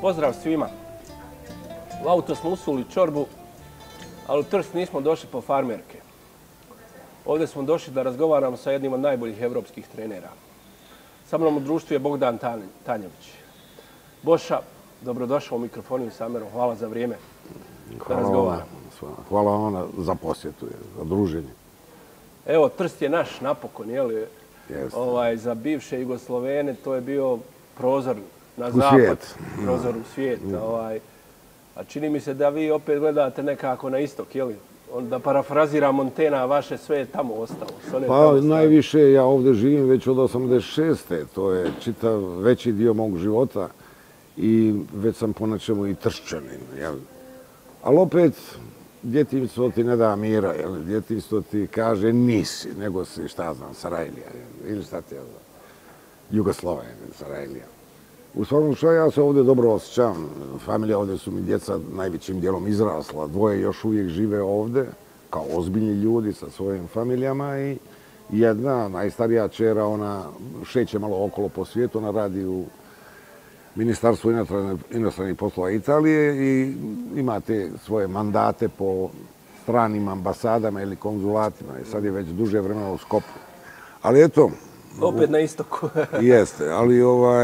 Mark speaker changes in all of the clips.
Speaker 1: Pozdrav svima. U auto smo usuli čorbu, ali u Trst nismo došli po farmerke. Ovdje smo došli da razgovaramo sa jednim od najboljih evropskih trenera. Sa mnom u društvu je Bogdan Tanjević. Boša, dobrodošao u Mikrofoniju s Amerom. Hvala za vrijeme da razgovaramo.
Speaker 2: Hvala vam za posjetu, za druženje.
Speaker 1: Evo, Trst je naš napokon, je li?
Speaker 2: Jeste.
Speaker 1: Za bivše Jugoslovene to je bio prozor na zapad, prozor u svijet. A čini mi se da vi opet gledate nekako na istok, je li? Da parafraziram Montaignea, vaše sve je tamo ostalo.
Speaker 2: Pa najviše ja ovdje živim već od 86. To je čitav veći dio mog života i već sam po nečemu i tršćanin. Ali opet, djetinjstvo ti ne da mira, djetinjstvo ti kaže nisi, nego si, šta znam, Sarajlija, ili šta ti ja znam, Jugosloven, Sarajlija. U svakom slučaju ja se ovdje dobro osjećam. Familija ovdje su mi djeca najvećim dijelom izrasla. Dvoje još uvijek žive ovdje kao ozbiljni ljudi sa svojim familijama i jedna, najstarija čera, ona šeće malo okolo po svijetu, ona radi u Ministarstvu inostranih poslova Italije i ima te svoje mandate po stranim ambasadama ili konzulatima i sad je već duže vremena u Skopju. Ali eto,
Speaker 1: opet na istoku.
Speaker 2: Jeste, ali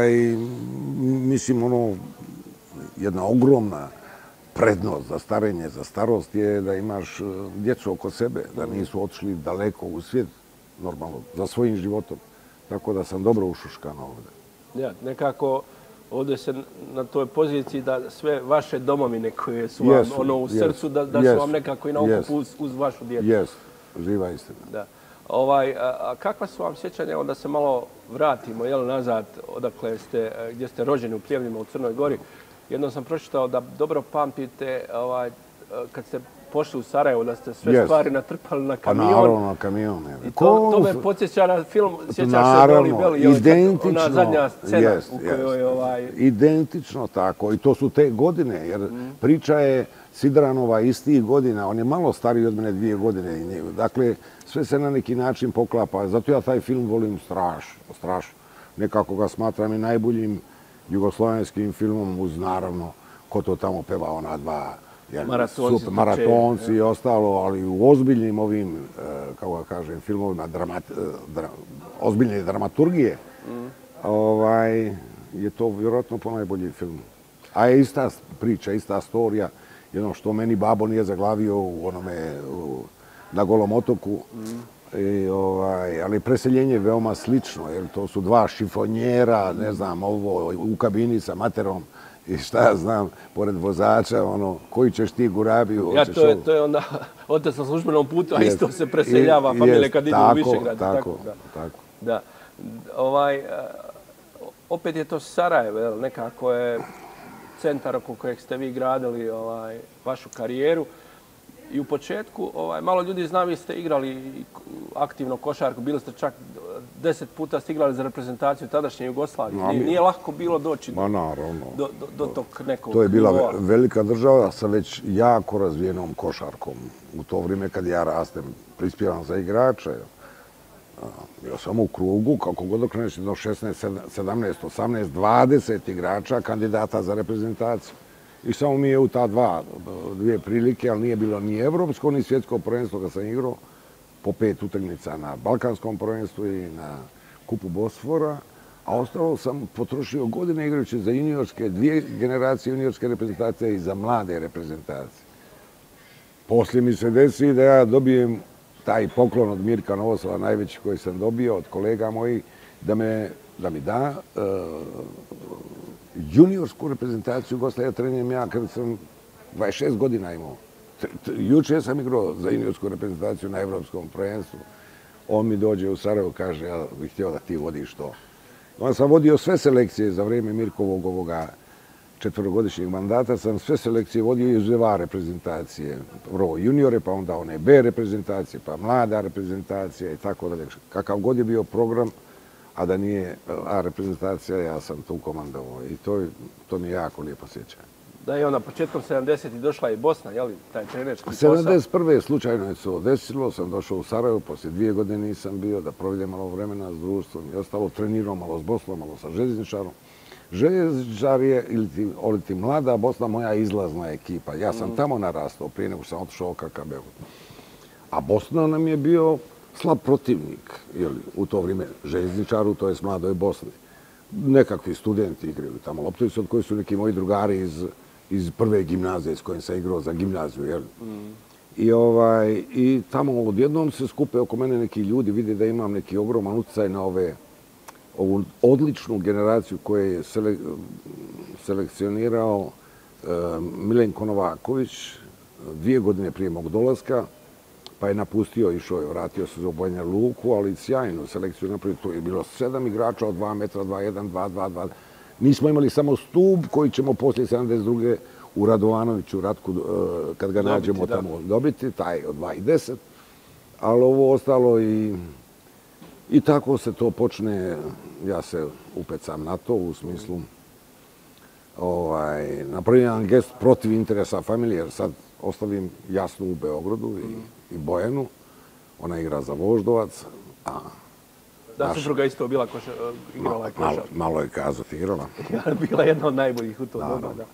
Speaker 2: mislim jedna ogromna prednost za starenje, za starost je da imaš djecu oko sebe, da nisu otišli daleko u svijet, normalno, za svojim životom. Tako da sam dobro ušuškan ovdje.
Speaker 1: Ja, nekako ovdje se na toj poziciji da sve vaše domovine koje su vam u srcu, da su vam nekako i na okupu uz vašu djecu.
Speaker 2: Jest, živa istina.
Speaker 1: Da. A kakva su vam sjećanja, evo da se malo vratimo nazad, odakle ste, gdje ste rođeni u Pljevljima u Crnoj Gori. Jednom sam pročitao da dobro pamtite kad ste pošli u Sarajevo, da ste sve stvari natrpali na kamion.
Speaker 2: Pa naravno na kamion.
Speaker 1: I to me podsjeća na film, sjećaš se Beli Beli, ona zadnja scena u kojoj...
Speaker 2: Identično tako. I to su te godine, jer priča je Sidranova istih godina. On je malo stariji od mene 2 godine. Dakle, sve se na neki način poklapa. Zato ja taj film volim strašno. Nekako ga smatram i najboljim jugoslovenskim filmom uz, naravno, ko to tamo peva, ona dva maratonci i ostalo, ali u ozbiljnim ovim, kako ga kažem, filmovima ozbiljne dramaturgije, je to vjerojatno ponajbolji film. A je ista priča, ista storija, jedno što meni babo nije zaglavio u onome na Golom otoku, ali preseljenje je veoma slično, jer to su 2 šifonjera, ne znam, ovo u kabini sa materom i šta ja znam, pored vozača, koji ćeš ti gurabi, hoćeš ovo.
Speaker 1: To je onda otac na službenom putu, a isto se preseljava familije kad idu u Višegrad.
Speaker 2: Tako.
Speaker 1: Da. Opet je to Sarajevo, nekako je centar oko kojeg ste vi gradili vašu karijeru. I u početku, malo ljudi zna, vi ste igrali aktivno košarku, bili ste čak 10 puta ste igrali za reprezentaciju tadašnje Jugoslavije. Nije lako bilo doći do tog nekog...
Speaker 2: To je bila velika država sa već jako razvijenom košarkom. U to vrijeme kad ja rastem, prispjevam za igrača. Bio sam u krugu, kako god okreneš, 16, 17, 18, 20 igrača kandidata za reprezentaciju. I samo mi je u ta 2 prilike, ali nije bilo ni evropsko, ni svjetsko prvenstvo kad sam igrao, po 5 utakmica na balkanskom prvenstvu i na kupu Bosfora, a ostalo sam potrošio godine igrajući za juniorske, 2 generacije juniorske reprezentacije i za mlade reprezentacije. Poslije mi se desi da ja dobijem taj poklon od Mirka Novosela, najveći koji sam dobio od kolega mojih, da mi da juniorsku reprezentaciju Jugoslavije treniram ja kad sam 26 godina imao. Juče sam igrao za juniorsku reprezentaciju na evropskom prvenstvu. On mi dođe u Sarajevo, kaže, ja bih htio da ti vodiš to. Onda sam vodio sve selekcije za vrijeme Mirkovog ovoga 4-godišnjeg mandata, sam sve selekcije vodio iz EVA reprezentacije. Prvo juniore, pa onda one B reprezentacije, pa mlada reprezentacija i tako dalje. Kakav god je bio program, a da nije A reprezentacija, ja sam tu komandovao i to mi je jako lijepo sjećanje.
Speaker 1: Da je onda početkom 70. došla i Bosna, je li, taj trenerski posao?
Speaker 2: 71. slučajno je to desilo, sam došao u Sarajevo, poslije 2 godine nisam bio, da provedem malo vremena s društvom i ostalo, trenirao malo s Bosnom, malo sa željezničarom. Željezničar je, ili ti mlada Bosna, moja izlazna ekipa. Ja sam tamo narastao prije nego što sam otišao u KKB. A Bosna nam je bio slab protivnik u to vrijeme željezničaru, to je mladoj Bosni. Nekakvi studenti igraju tamo lopticu, od koji su neki moji drugari iz prve gimnazije s kojim sam igrao za gimnaziju. I tamo odjednom se skupe oko mene neki ljudi, vide da imam neki ogroman utjecaj na ovu odličnu generaciju koju je selekcionirao Milenko Novaković 2 godine prije mog dolaska, pa je napustio, išao je, vratio se za Banja Luku, ali sjajnu selekciju napravio. To je bilo 7 igrača od 2 metra, 2-1, 2-2-2. Nismo imali samo stup koji ćemo poslije 72. u Radovanoviću, Ratku, kad ga nađemo tamo dobiti, taj od 2,10. Ali ovo ostalo i tako se to počne, ja se upecam na to u smislu napravim jedan gest protiv interesa familije, jer sad ostavim Jasnu u Beogradu i Bojanu, ona igra za Voždovac, a
Speaker 1: da, supruga isto bila igrala je košarku.
Speaker 2: Malo je kazati igrala.
Speaker 1: Bila jedna od najboljih u to doba, da.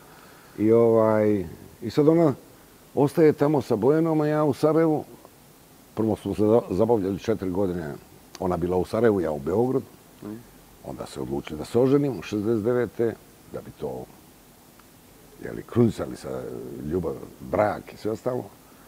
Speaker 2: I sad ona ostaje tamo sa Bojanom, a ja u Sarajevu. Prvo smo se zabavljali 4 godine. Ona bila u Sarajevu, ja u Beogradu. Onda se odlučili da se oženimo 69. da bi to krunisali sa ljubav, brak i sve ostalo.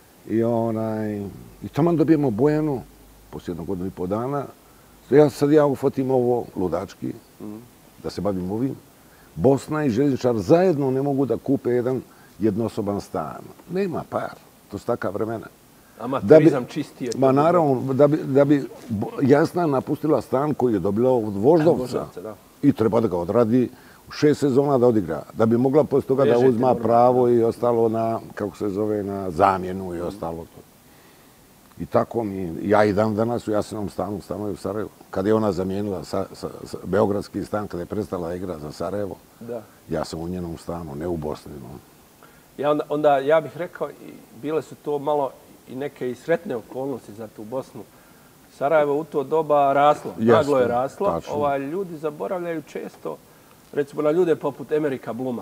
Speaker 2: I taman dobijemo Bojanu, poslije 1,5 godinu dana. Sad ja ufotim ovo ludački, da se bavim ovim. Bosna i željezničar zajedno ne mogu da kupe jedan jednosoban stan. Nema par, to su takva vremena.
Speaker 1: Amaterizam čistije.
Speaker 2: Ma naravno, da bi Jasna napustila stan koji je dobila od Voždovca i treba da ga odradi 6 sezona da odigra. Da bi mogla poslije toga da uzma pravo i ostalo na, kako se zove, na zamjenu i ostalo to. I tako ja i dan danas u Jasinom stanu stanuju u Sarajevu. Kad je ona zamijenila beogradski stan, kad je prestala igra za Sarajevo, ja sam u njenom stanu, ne u Bosni.
Speaker 1: Onda ja bih rekao, bile su to malo i neke sretne okolnosti za tu Bosnu. Sarajevo u to doba raslo, naglo je raslo. Ljudi zaboravljaju često, recimo na ljude poput Emerika Bluma.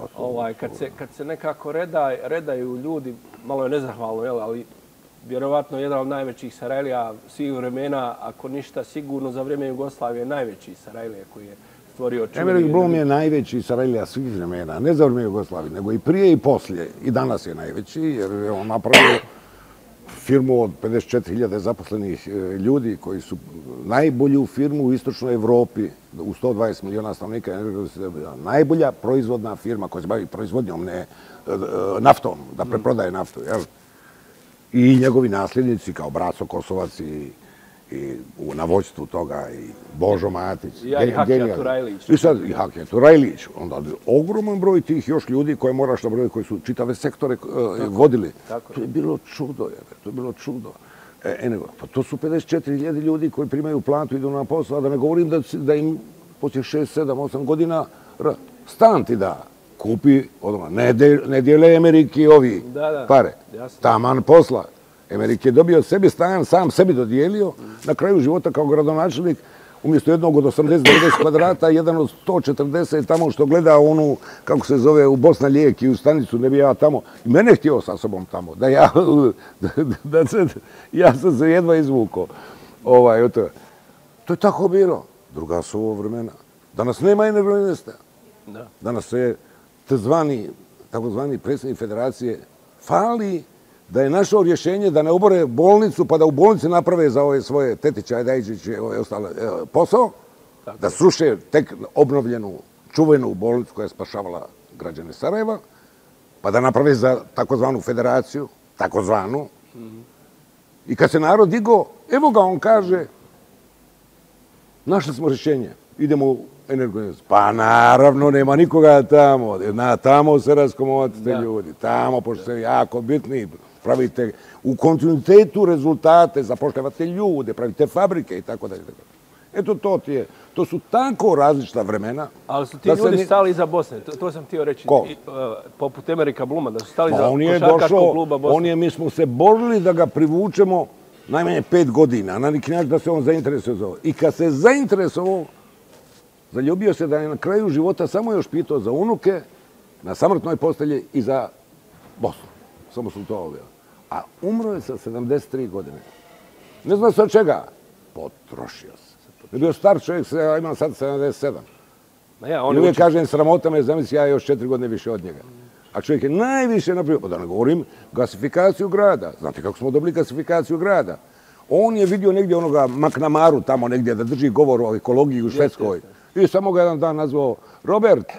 Speaker 1: Kad se nekako redaju ljudi, malo je nezahvalno, ali vjerovatno jedan od najvećih Sarajlija svih vremena, ako ništa sigurno za vrijeme Jugoslavije, najveći Sarajlija koji je stvorio čuveni.
Speaker 2: Emerik Blum je najveći Sarajlija svih vremena, ne za vrijeme Jugoslavije, nego i prije i poslije. I danas je najveći, jer je on napravio firmu od 54.000 zaposlenih ljudi koji su najbolju firmu u istočnoj Evropi, u 120 miliona stanovnika, najbolja proizvodna firma koja se bavi proizvodnjom, ne naftom, da preprodaje naftu. I njegovi nasljednici kao Braco Kosovac i na vođstvu toga i Božo Matić.
Speaker 1: I Hakija Turajlić.
Speaker 2: I sad i Hakija Turajlić. Onda ogroman broj tih još ljudi koje moraš nabrojiti, koji su čitave sektore vodili. To je bilo čudo, to je bilo čudo. Pa to su 54.000 ljudi koji primaju platu, idu na posao, a da ne govorim da im poslije 6, 7, 8 godina stan ti da. Kupi, ne dijele Emerik i ovi pare. Taman posla. Emerik je dobio sebi stan, sam sebi dodijelio. Na kraju života kao gradonačelnik, umjesto jednog od 80-90 kvadrata, jedan od 140 tamo što gleda onu, kako se zove, u Bosna lijek i u stanicu, ne bi ja tamo. I mene htio sa sobom tamo. Ja sam se jedva izvukao. To je tako bilo. Druga su ovo vremena. Danas nema energoinvesta. Danas je takozvani predsjednik federacije fali da je našao rješenje da ne obore bolnicu, pa da u bolnici naprave za ove svoje Tetića, Ajdajčiće i ove ostale posao, da sruše tek obnovljenu, čuvenu bolnicu koja je spašavala građane Sarajeva, pa da naprave za takozvanu federaciju, takozvanu. I kad se narod digao, evo ga on kaže, našli smo rješenje, idemo u energoinvest. Pa naravno, nema nikoga tamo. Tamo se raskomovate ljudi. Tamo, pošto ste jako bitni, pravite u kontinuitetu rezultate, zapošljavate ljude, pravite fabrike i tako dalje. Eto, to su tako različita vremena.
Speaker 1: Ali su ti ljudi stali iza Bosne, to sam htio reći.
Speaker 2: Ko?
Speaker 1: Poput Emerika Bluma, da su stali iza košarkaškog kluba Bosne.
Speaker 2: Mi smo se borili da ga privučemo najmanje 5 godina, na neki način da se on zainteresuje za ovo. I kad se zainteresovao, Zaljubio se da je na kraju života samo još pitao za unuke, na samrtnoj postelji i za Bosnu. Samo su to ovdje. A umro je sa 73 godine. Ne zna se od čega. Potrošio se. Je bio star čovjek, ja imam sad 77. I uvijek kažem, sramota me, zamisli, ja još 4 godine više od njega. A čovjek je najviše napravio, pa da ne govorim, gasifikaciju grada. Znate kako smo dobili gasifikaciju grada? On je vidio negdje onoga McNamaru tamo negdje da drži govor o ekologiji u Švedskoj. I samo ga jedan dan nazvao, Robert,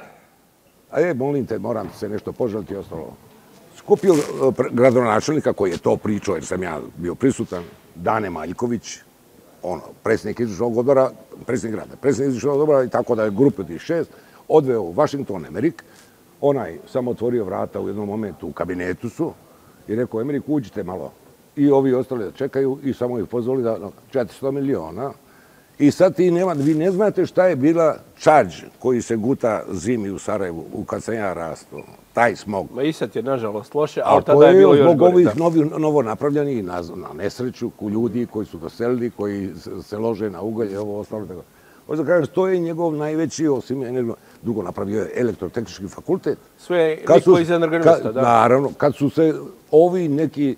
Speaker 2: molim te, moram se nešto požaliti i ostalo. Skupio gradonačelnika koji je to pričao, jer sam ja bio prisutan, Dane Maljković, predsjednik izvršnog odbora, predsjednik grada, predsjednik izvršnog odbora i tako da je grupe tih 6, odveo u Washington, Emerik, onaj samo otvorio vrata u jednom momentu u kabinetu su i rekao, Emerik, uđite malo. I ovi ostali da čekaju i samo ih pozvali da 400 miliona. I sad vi ne znate šta je bila čađ koji se guta zimi u Sarajevu, kad sam ja rastao. Taj smog.
Speaker 1: Ma i sad je nažalost loše, ali tada je bilo još gore.
Speaker 2: Zbog ovih novo napravljenih na nesreću ljudi koji su doselili, koji se lože na ugalj i ovo ostalo. Možda kažem, to je njegov najveći, osim drugo napravio je elektrotehnički fakultet.
Speaker 1: Sve niko iz energonista, da.
Speaker 2: Naravno, kad su se ovi neki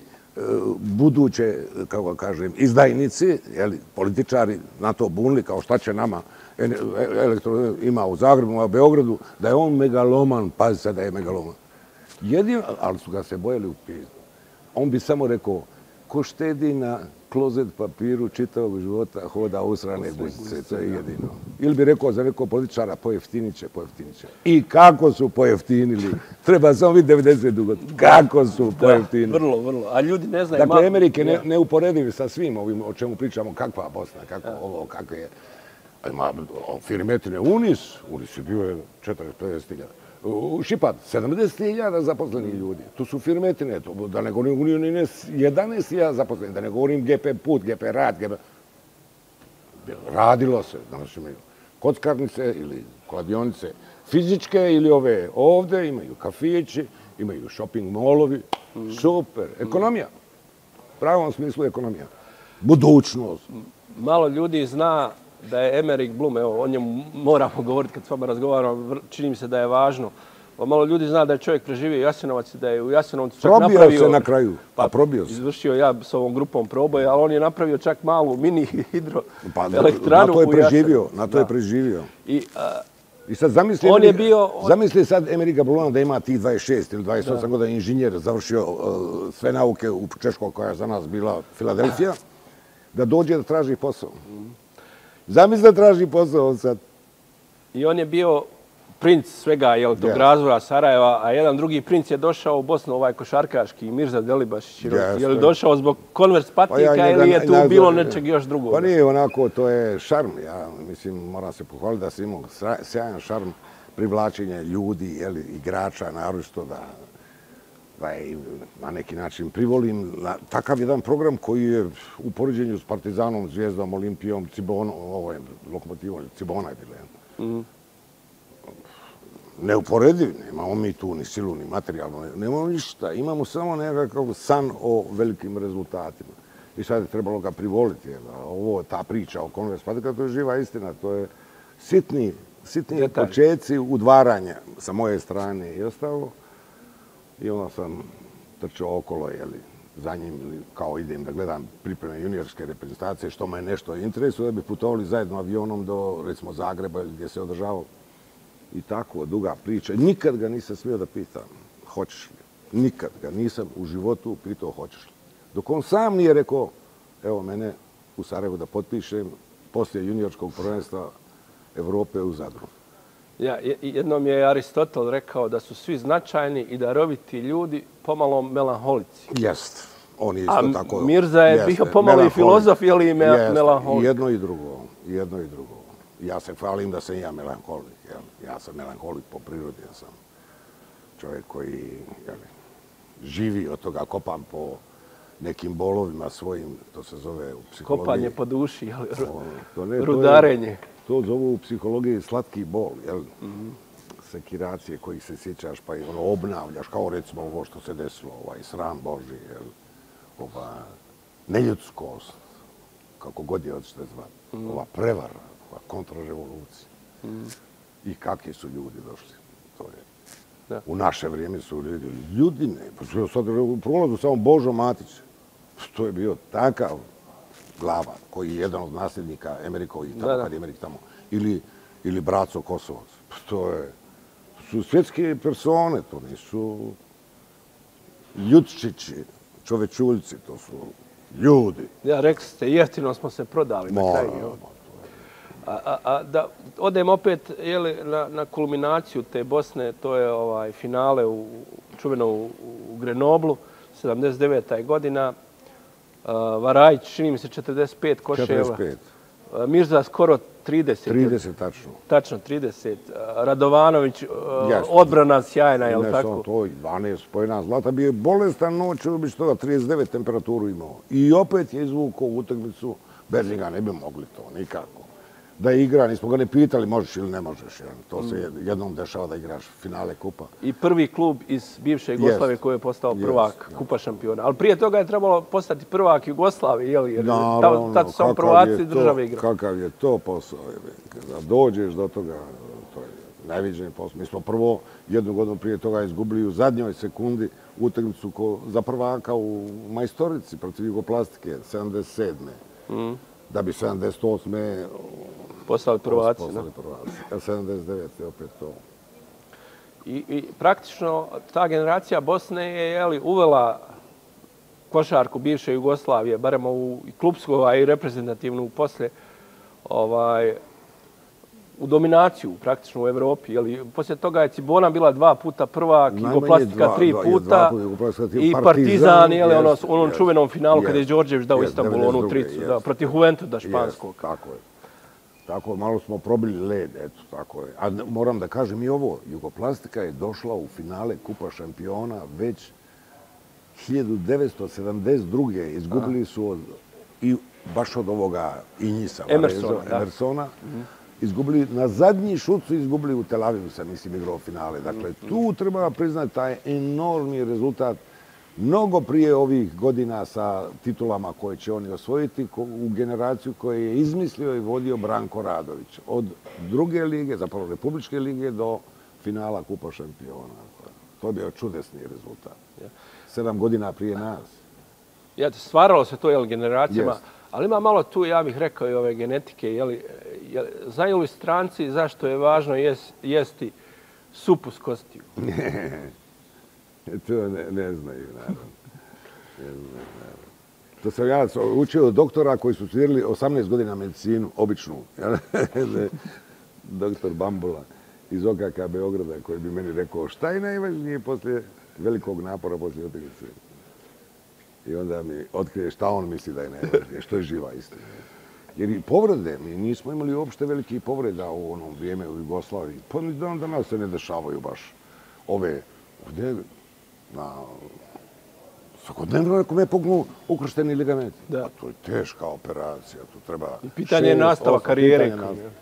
Speaker 2: buduće, kako kažem, izdajnici, političari na to bunili, kao šta će nama elektro ima u Zagrebu, u Beogradu, da je on megaloman, pazi se da je megaloman. Jedino, ali su ga se bojali u pizdu. On bi samo rekao, ko štedi na klozet papiru čitavog života hoda usrane guzice, to je jedino. Ili bi rekao za nekog političara, pojeftinit će. I kako su pojeftinili? Treba samo vidjeti 90 dugo. Kako su pojeftinili?
Speaker 1: Vrlo. A ljudi ne znaju.
Speaker 2: Dakle, Amerike je neuporedivi sa svim ovim o čemu pričamo, kakva Bosna, kako ovo, kako je. Ima firmetine Unis je bio 40-50 hiljada. Šipat, 70 hiljada zaposlenih ljudi. Tu su firmetine, da ne govorim 11 hiljada zaposlenih, da ne govorim GP Put, GP Rad, radilo se, danas imaju kockarnice ili kladionice fizičke ili ove ovde, imaju kafići, imaju shopping molovi, super, ekonomija, u pravom smislu ekonomija, budućnost.
Speaker 1: Malo ljudi zna da je Emerik Blum, evo, o njemu moramo govoriti kad s vama razgovaramo, čini mi se da je važno. Malo ljudi zna da je čovjek preživio Jasenovac i da je u Jasenovcu čak napravio...
Speaker 2: Probio se na kraju, probio se.
Speaker 1: Izvršio ja s ovom grupom proboj, ali on je napravio čak malu mini hidroelektranu u Jasenovcu.
Speaker 2: Na to je preživio. I sad zamisli sad Emerika Bluma da ima tih 26 ili 28 godina inženjer, završio sve nauke u Češkoj koja je za nas bila Filadelfija, da dođe da traži posao. Zamisli da traži posao sad.
Speaker 1: I on je bio princ svega tog razvoja Sarajeva, a jedan drugi princ je došao u Bosnu, ovaj košarkaški, Mirza Delibašić. Je li došao zbog konvers patnika ili je tu bilo nečeg još drugog?
Speaker 2: Pa nije onako, to je šarm. Ja mislim, moram se pohvaliti da sam imao sjajan šarm privlačenja ljudi, igrača, naročito da je na neki način privolim. Takav jedan program koji je u poređenju s Partizanom, Zvijezdom, Olimpijom, Cibonom, ovo je Lokomotivom, Cibona je bilo. Neuporediv, nemamo mi tu ni silu, ni materijalno, nemamo ništa. Imamo samo nekakav san o velikim rezultatima. I sad je trebalo ga privoliti. Ovo, ta priča o konvers patika, to je živa istina. To je sitni počeci udvaranja sa moje strane i ostalo. I onda sam trčao okolo, za njim, kao idem da gledam pripreme juniorske reprezentacije, što me nešto interesuje, da bi putovali zajedno avionom do, recimo, Zagreba gdje se održavao. I tako, duga priča. Nikad ga nisam smio da pitam, hoćeš li? Nikad ga nisam u životu pitao, hoćeš li? Dok on sam nije rekao, evo mene u Sarajevu da potpišem poslije juniorskog prvenstva Evrope u Zadru.
Speaker 1: Jednom je Aristotel rekao da su svi značajni i daroviti ljudi pomalo melanholici.
Speaker 2: Jest. On je isto tako...
Speaker 1: A Mirza je bio pomalo i filozof ili melanholik?
Speaker 2: Jedno i drugo. Ja se hvalim da sam ja melanholik. Ja sam melanholik po prirodi. Ja sam čovjek koji živi od toga, kopam po nekim bolovima svojim, to se zove u psihologiji.
Speaker 1: Kopanje po duši, rudarenje.
Speaker 2: To zovu u psihologiji slatki bol, sekiracije kojih se sjećaš pa i obnavljaš, kao recimo ovo što se desilo, ovaj sram Boži, ova neljudskost, kako god je odšte zvati, ova prevara, ova kontrarevolucija. I kakvi su ljudi došli. To je.
Speaker 1: Da.
Speaker 2: U naše vrijeme su ljudi ne. Pa sad u prolazu samo Božo Matić. To je bio takav glava koji je jedan od nasljednika Emerikovi tamo kad je Emerik tamo. Ili Braco Kosovac. To su svjetske persone, to nisu ljudčići, čovečuljci, to su ljudi.
Speaker 1: Ja, rekli ste, jeftino smo se prodali na kraju. Da odem opet na kulminaciju te Bosne, to je finale čuveno u Grenoblu, 79. godina. Varajić, čini mi se 45 koševa.
Speaker 2: 45.
Speaker 1: Mirza skoro 30.
Speaker 2: 30, tačno.
Speaker 1: Tačno, 30. Radovanović, odbrana sjajna, je li tako?
Speaker 2: Ne samo to, 12 spojena zlata. Bio je bolestan noć, biće toga 39 temperaturu imao. I opet je izvukao u utakmicu, bez njega ne bi mogli to, nikako. Da igra, nismo ga ne pitali možeš ili ne možeš. To se jednom dešava da igraš finale kupa.
Speaker 1: I prvi klub iz bivše Jugoslavije koji je postao prvak kupa šampiona. Ali prije toga je trebalo postati prvak Jugoslavije, jer tad su samo prvaci države igrali.
Speaker 2: Kakav je to posao? Da dođeš do toga, to je neviđen posao. Mi smo prvo jednu godinu prije toga izgubili u zadnjoj sekundi utakmicu za prvaka u Majstorici protiv Jugoplastike, 77. Da bi 78.
Speaker 1: postali prvaci.
Speaker 2: 79. opet to.
Speaker 1: I praktično ta generacija Bosne je uvela košarku bivše Jugoslavije, barem u klupsku i reprezentativnu poslije, u dominaciju praktično u Evropi. Poslije toga je Cibona bila 2 puta prvak, Jugoplastika 3 puta i Partizan u onom čuvenom finalu kada je Đorđević dao Istanbulu onu tricu protiv Juventusa španskog.
Speaker 2: Tako je. Tako, malo smo probili led, eto, tako je. A moram da kažem i ovo, Jugoplastika je došla u finale Kupa šampiona već 1972. Izgubili su baš od ovoga Injisa, Emersona. Izgubili, na zadnji šut su izgubili u Tel Avivu, sam mislim igrao finale. Dakle, tu treba priznati taj enormni rezultat. Mnogo prije ovih godina sa titulama koje će oni osvojiti u generaciju koju je izmislio i vodio Branko Radović. Od druge lige, zapravo Republičke lige, do finala Kupa šampiona. To je bio čudesni rezultat. 7 godina prije nas.
Speaker 1: Stvaralo se to generacijama, ali ima malo tu, ja bih rekao, i ove genetike. Znaju li stranci zašto je važno jesti supu s kostiju?
Speaker 2: To ne znaju, naravno. To sam ja učio od doktora koji su studirali 18 godina medicinu, običnu. Doktor Bambula iz OKK Beograda koji bi meni rekao šta je najvažnije poslije velikog napora poslije utakmice. I onda mi otkrije šta on misli da je najvažnije, što je živa istina. Jer i povrede, mi nismo imali uopšte velikih povreda u onom vrijeme u Jugoslaviji. Pa ni danas se ne dešavaju baš ove ovdje svakodnevno ako me pognu ukršteni ligamenti. To je teška operacija, tu treba...
Speaker 1: I pitanje je nastava karijere.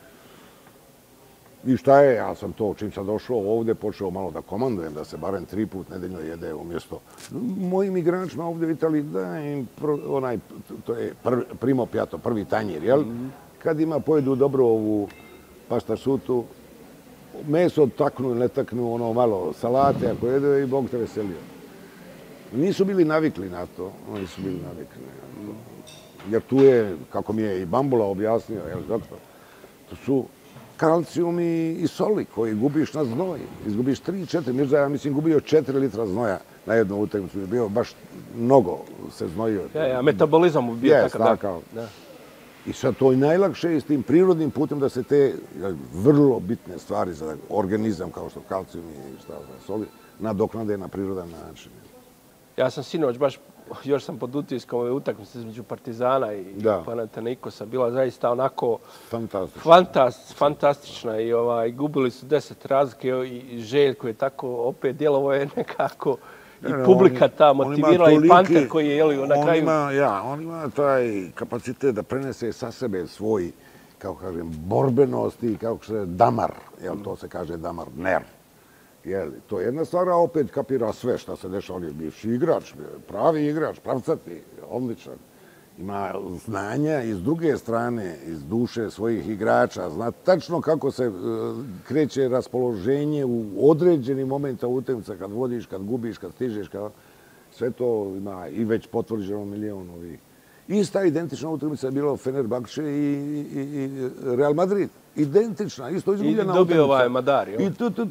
Speaker 2: I šta je, ja sam to, čim sam došao ovdje, počeo malo da komandujem, da se barem 3 put nedeljno jede umjesto mojim igračima ovdje u Italiji, da im to je primo piato, prvi tanjir, jel? Kad pojedu dobro ovu paštašutu, meso taknu, ne taknu, ono malo salate, ako jedu i Bog te veselio. Nisu bili navikli na to, nisu bili navikli na to. Jer tu je, kako mi je i Bambula objasnio, jel, doktor, to su kalcijum i soli koji gubiš na znoj. Izgubiš 3-4, Mirza, ja mislim, gubio 4 litra znoja na jednu utakmicu. Je bio baš mnogo se znojio.
Speaker 1: Metabolizam je bio takav.
Speaker 2: I sad to je najlakše i s tim prirodnim putem da se te vrlo bitne stvari za organizam, kao što kalcijum i soli, nadoknade na prirodan način.
Speaker 1: Ja sam sinoć još sam pod utiskom ove utakmice između Partizana i Panathinaikosa, bila zaista onako fantastična i gubili su 10 razlike i Željko je tako opet djelovo je nekako i publika ta motivirala i Panter koji je na kraju...
Speaker 2: On ima taj kapacitet da prenese sa sebe svoj, kako kažem, borbenost i kako se damar, to se kaže damar, nerv. To je jedna stvar, a opet kapira sve što se dešava. On je bivši igrač, pravi igrač, pravcati, odličan. ima znanja i s druge strane, iz duše svojih igrača, zna tačno kako se kreće raspoloženje u određenim momenta utakmice, kad vodiš, kad gubiš, kad stižeš, sve to ima i već potvrđeno milion ovih. Ista identična utakmica je bila Fenerbahče i Real Madrid. Identična, isto izgubljena utakmica.
Speaker 1: I dobio ovaj Madar, jel?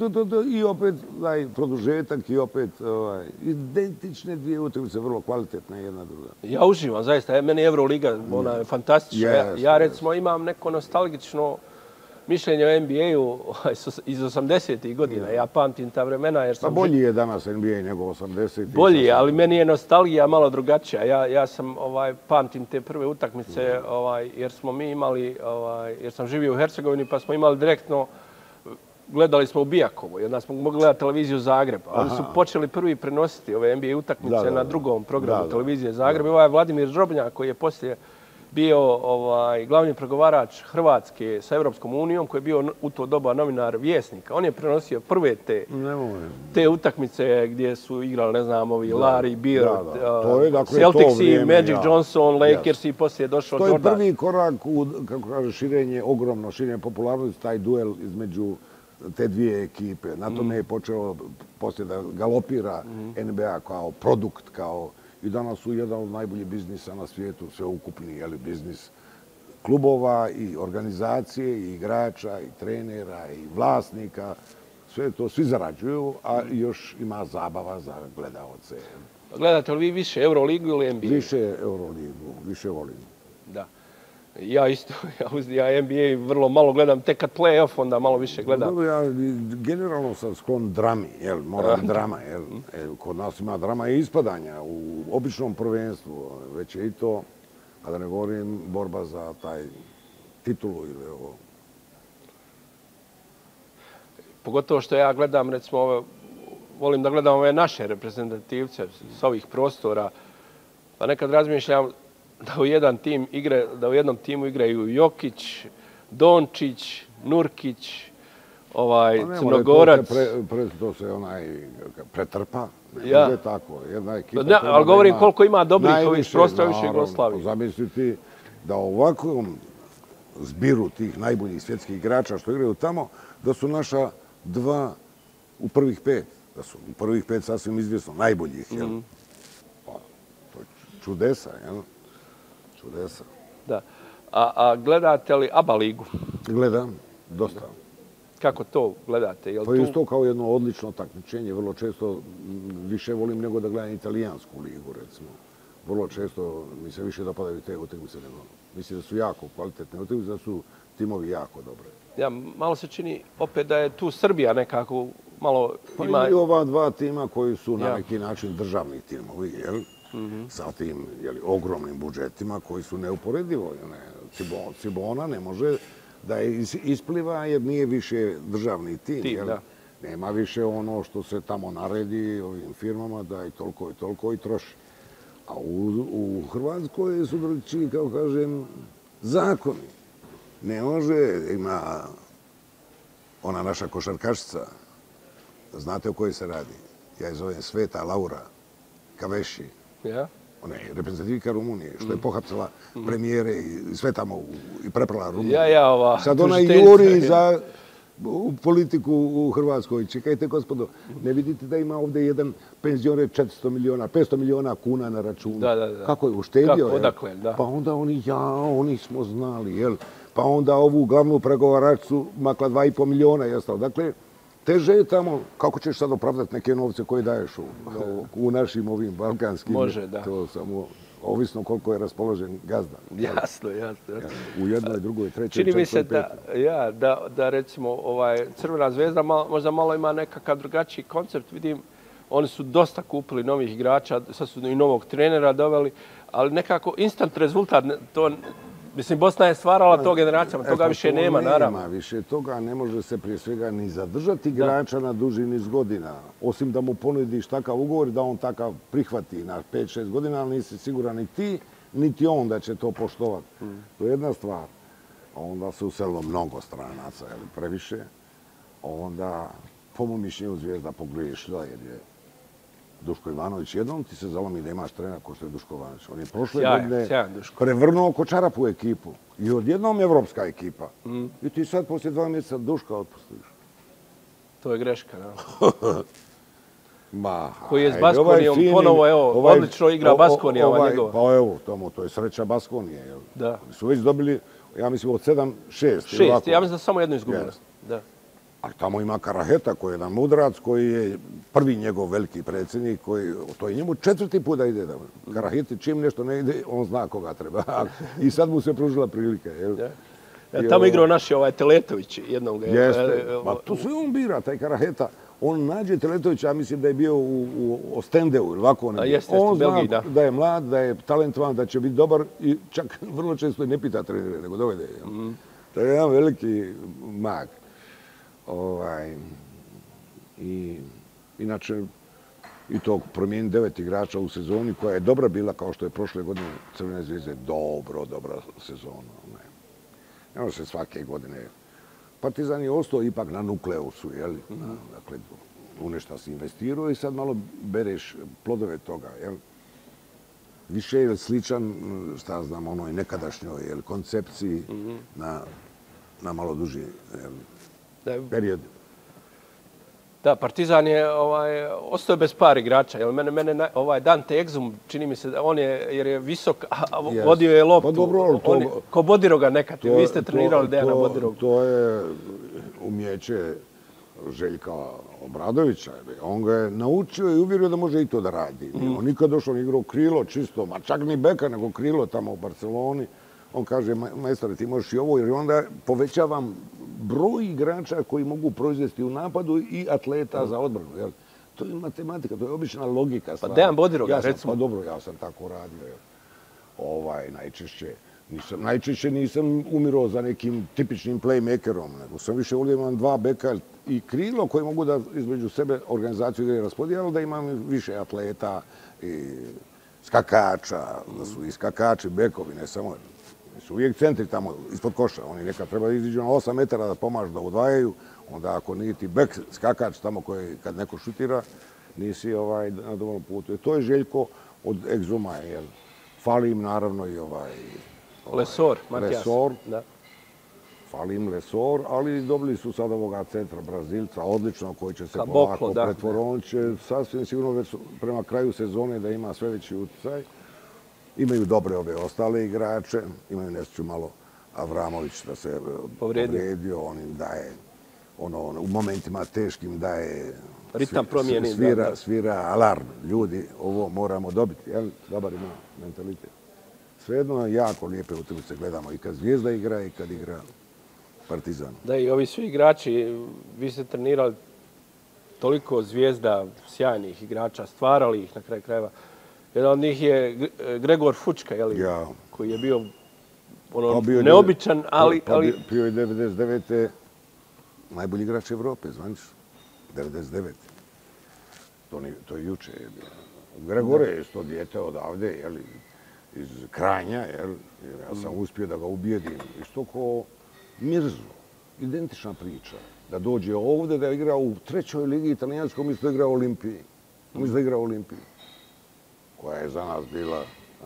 Speaker 2: I opet produžetak i opet identične dvije utakmice, vrlo kvalitetne jedna druga.
Speaker 1: Ja uživam, zaista. Meni je Euroliga fantastična. Ja recimo imam neko nostalgično mišljenje o NBA-u iz 80-ih godina. Ja pamtim ta vremena jer sam...
Speaker 2: Bolji je danas NBA nego 80-ih.
Speaker 1: Bolji je, ali meni je nostalgija malo drugačija. Ja sam pamtim te prve utakmice jer smo mi imali, jer sam živio u Hercegovini pa smo imali direktno, gledali smo u Bijakovu i onda smo mogli gledati televiziju Zagreb. Ali su počeli prvi prenositi ove NBA utakmice na drugom programu televizije Zagreb. Ovaj Vladimir Žrobnjak koji je poslije bio glavni pregovarač Hrvatske sa Europskom unijom, koji je bio u to doba novinar Vjesnika. On je prenosio prve te utakmice gdje su igrali, ne znam, ovi Larry Bird, Celtics i Magic Johnson, Lakers i poslije došao Jordan.
Speaker 2: To je prvi korak u, kako kaže, ogromno širenje popularnosti, taj duel između te dvije ekipe. Na tome je počeo poslije da galopira NBA kao produkt, kao i danas su jedan od najboljih biznisa na svijetu, sveukupni biznis klubova i organizacije, i igrača, i trenera, i vlasnika. Sve to svi zarađuju, a još ima zabava za gledaoce.
Speaker 1: Gledate li vi više Euroligu ili NBA?
Speaker 2: Više Euroligu, više volim.
Speaker 1: Da. Ja isto, ja NBA vrlo malo gledam, tek kad play-off onda malo više gledam.
Speaker 2: Ja generalno sam sklon drami, mora drama. Kod nas ima drama i ispadanja u običnom prvenstvu, već je i to, a da ne govorim, borba za taj titulu ili ovo.
Speaker 1: Pogotovo što ja gledam, recimo, volim da gledam ove naše reprezentativce s ovih prostora, pa nekad razmišljam da u jednom timu igraju Jokić, Dončić, Nurkić, Crnogorac.
Speaker 2: To se pretrpa. Ne može tako. Jedna ekipa
Speaker 1: ali govorim koliko ima dobrih ovih prostora više Jugoslavije.
Speaker 2: Zamisliti da ovakvom zbiru tih najboljih svjetskih igrača što igraju tamo, da su naša dva u prvih pet. Da su u prvih pet sasvim izvjesno najboljih. To je čudesa, jel? Čudesa.
Speaker 1: Da. A gledate li ABA ligu?
Speaker 2: Gledam, dosta.
Speaker 1: Kako to gledate?
Speaker 2: Pa isto kao jedno odlično takmičenje. Vrlo često više volim nego da gledam italijansku ligu, recimo. Vrlo često mi se više dopadaju te utakmice nego. Mislim da su jako kvalitetne utakmice, da su timovi jako dobre.
Speaker 1: Ja, malo se čini opet da je tu Srbija nekako malo ima...
Speaker 2: Pa i ova dva tima koji su na neki način državni timovi, jel? Sa tim ogromnim budžetima koji su neuporedivo. Cibona ne može da je ispliva jer nije više državni tim. Nema više ono što se tamo naredi ovim firmama da i toliko i troši. A u Hrvatskoj su drugačiji, kao kažem, zakoni. Ne može, ima ona naša košarkašica, znate o kojoj se radi? Ja je zovem Sveta Laura Kaveši. Ona je reprezentativka Rumunije, što je pohapsila premijere i sve tamo i preprala Rumuniju. Sad ona juri za politiku u Hrvatskoj. Čekajte, gospodo, ne vidite da ima ovdje jedan penzioner 400 miliona, 500 miliona kuna na računu? Kako je uštedio?
Speaker 1: Odakle, da.
Speaker 2: Pa onda oni smo znali, jel? Pa onda ovu glavnu pregovaračcu makla 2,5 miliona i ostalo. Dakle, teže je tamo, kako ćeš sad opravdati neke novce koje daješ u našim ovim balkanskim?
Speaker 1: Može, da.
Speaker 2: To samo ovisno koliko je raspoložen gazda.
Speaker 1: Jasno.
Speaker 2: U jednoj, drugoj, trećoj,
Speaker 1: čini mi se
Speaker 2: petoj.
Speaker 1: da recimo Crvena zvezda možda malo ima nekakav drugačiji koncept. Vidim, oni su dosta kupili novih igrača, sad su i novog trenera doveli, ali nekako instant rezultat, to mislim, Bosna je stvarala to generacijama, toga više nema, naravno.
Speaker 2: Nema više toga, ne može se prije svega ni zadržati igrača na duži niz godina. Osim da mu ponudiš takav ugovor da on takav prihvati na 5-6 godina, ali nisi siguran ni ti, niti on da će to poštovati. To je jedna stvar. Onda se uselilo mnogo stranaca, previše. Onda, po mom mišljenju, Zvijezda pogriješila jer je Duško Ivanović. Jednom ti se zalomi da imaš trenera ko što je Duško Ivanović. On je prošle
Speaker 1: Sjajan,
Speaker 2: godine
Speaker 1: sjajan Duško.
Speaker 2: prevrnuo ko čarap u ekipu. I odjednom evropska ekipa. I ti sad poslije 2 mjeseca Duška otpustiš.
Speaker 1: To je greška, da.
Speaker 2: Ma,
Speaker 1: Koji je s Baskonijom ponovo, evo, odlično igra Baskonija, ova njegova.
Speaker 2: Pa evo, to je sreća Baskonije. Jel?
Speaker 1: Da.
Speaker 2: Su već dobili, ja mislim, od 7-6.
Speaker 1: 6, ja mislim da samo jedno izgubili. Da.
Speaker 2: Ali tamo ima Karaheta koji je jedan mudrac, koji je prvi njegov veliki predsjednik, to je njemu 4. put da ide. Karaheti čim nešto ne ide, on zna koga treba. I sad mu se pružila prilika. Jel?
Speaker 1: Tamo igrao naš Teletović jednog.
Speaker 2: Jeste, pa to sve on bira, taj Karaheta. On nađe Teletovića, ja mislim da je bio u Ostendeu ili ovako. On zna da je mlad, da je talentovan, da će biti dobar i čak vrlo često i ne pita trenere, nego dovede. To je jedan veliki mag. Inače, i to promijeni 9 igrača u sezoni koja je dobra bila kao što je prošle godine Crvene zvijezde. Dobra sezona. Ne može se svake godine. Partizan je ostao ipak na nukleusu, jel? Dakle, u nešto si investirao i sad malo bereš plodove toga, jel? Više je sličan, šta znam, onoj nekadašnjoj koncepciji na malo duži period.
Speaker 1: Da, Partizan je ostao bez par igrača. Mene Dante Exum, čini mi se, on je, jer je visok, a vodio je loptu. Ko Bodiroga nekad, vi ste trenirali Dejana Bodiroga.
Speaker 2: To je umjeće Željka Obradovića. On ga je naučio i uvjerio da može i to da radi. On nikad došao, on igrao krilo čisto, ma čak ni beka, nego krilo tamo u Barceloni. On kaže, majstore, ti možeš i ovo, jer onda povećavam broj igrača koji mogu proizvesti u napadu i atleta za odbranu. To je matematika, to je obična logika.
Speaker 1: Pa Dejan Bodiroga, recimo.
Speaker 2: Pa dobro, ja sam tako radio. Najčešće nisam umirao za nekim tipičnim playmakerom, nego sam više volio imam 2 beka i krilo koji mogu da između sebe organizaciju igre raspodijeli, da imam više atleta i skakača, da su i skakači, bekovi, ne samo. Su uvijek centri tamo ispod koša. Oni nekad treba iziđu na 8 metara da pomažu da odvajaju. Onda ako nije ti bek skakač tamo koji kad neko šutira, nisi na dovoljnom putu. To je Željko od Exuma. Fali im naravno i
Speaker 1: Lesor, Matijas.
Speaker 2: Fali im Lesor, ali dobili su sad ovoga centra Brazilca, odlično, koji će se polako pretvoriti. On će sasvim sigurno već prema kraju sezone da ima sve veći utjecaj. Imaju dobre ove ostale igrače, imaju nesreću malo Avramović da se povrijedio, on im daje, u momentima teškim daje,
Speaker 1: ritam promijeni,
Speaker 2: svira alarm, ljudi, ovo moramo dobiti, jel? Dobar ima mentalitet. Svejedno jako lijepe utakmice gledamo i kad Zvijezda igra i kad igra Partizan.
Speaker 1: Da, i ovi svi igrači, vi ste trenirali toliko Zvijezda, sjajnih igrača, stvarali ih na kraju krajeva. Jedan od njih je Gregor Fučka, koji je bio neobičan, ali...
Speaker 2: Bio je 99. najbolji igrač Evrope, zvanično. 99. To je juče. Gregor je isto dijete odavde, iz Kranja, ja sam uspio da ga ubijedim. Isto ko Mirzu, identična priča. Da dođe ovdje, da igra u 3. ligi italijanskoj, umjesto da igra u Olimpiji. Umjesto da igra u Olimpiji. Koja je za nas bila.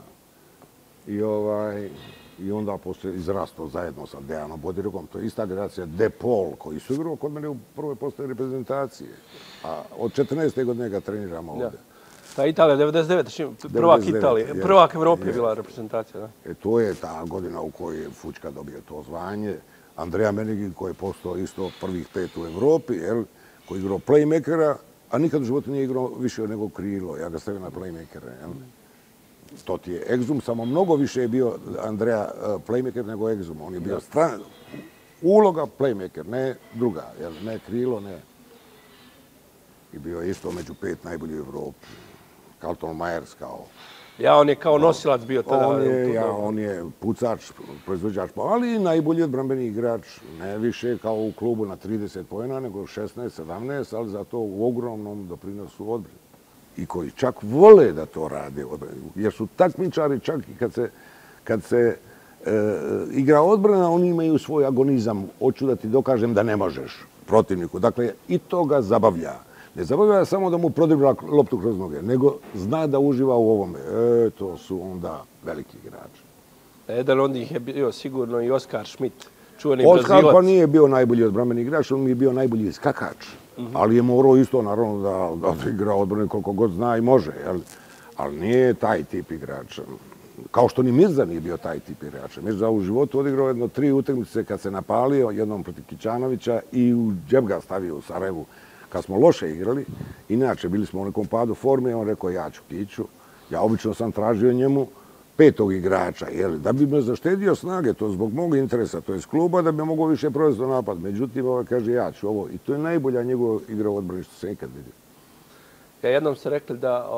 Speaker 2: I onda poslije izrastao zajedno sa Dejanom Bodirogom. To je ista generacija De Paul, koji su igrao kod mene u prvoj postavi reprezentacije. A od 14. godine ga treniramo ovdje.
Speaker 1: Ta Italija, 99. prvak Italije. Prvak Evrope je bila reprezentacija.
Speaker 2: To je ta godina u kojoj je Fučka dobio to zvanje. Andrea Menigin, koji je postao isto prvih 5 u Evropi, koji je igrao playmakera, a nikad u životu nije igrao više nego krilo. Ja ga stavio na playmakera. To ti je Exum, samo mnogo više je bio Andrea playmaker nego Exum. On je bio uloga playmaker, ne druga. Ne krilo, ne. I bio je isto među 5 najboljih u Evropi. Carlton Myers kao...
Speaker 1: On je kao nosilac bio tada.
Speaker 2: On je pucač, proizvođač, ali i najbolji odbrambeni igrač. Ne više kao u klubu na 30 poena, nego 16, 17, ali zato u ogromnom doprinosu odbrani. I koji čak vole da to rade. Jer su takmičari čak i kad se igra odbrana, oni imaju svoj agonizam. Hoću da ti dokažem da ne možeš protivniku. Dakle, i to ga zabavlja. Ne zaboravlja samo da mu prodribla loptu kroz noge, nego zna da uživa u ovome. To su onda veliki igrači.
Speaker 1: Jedan od njih je bio sigurno i Oskar Schmidt, čuveni
Speaker 2: Oskar
Speaker 1: Brazilac.
Speaker 2: pa nije bio najbolji odbrambeni igrač, on mi je bio najbolji skakač. Ali je morao isto, naravno, da igra odbrane koliko god zna i može. Ali nije taj tip igrača. Kao što ni Mirza nije bio taj tip igrača. Mirza u životu odigrao jedno 3 utakmice kad se napalio, jednom protiv Kićanovića i u džep ga stavio u Sarajevu kad smo loše igrali. Inače, bili smo u nekom padu forme, on rekao ja ću Kiću. Ja obično sam tražio njemu 5. igrača, da bi me zaštedio snage, to je zbog mog interesa, to je iz kluba, da bi mogao više provesti napad. Međutim, kaže ja ću ovo. I to je najbolja njegova igra u odbrani što se ikad vidio.
Speaker 1: Jednom ste rekli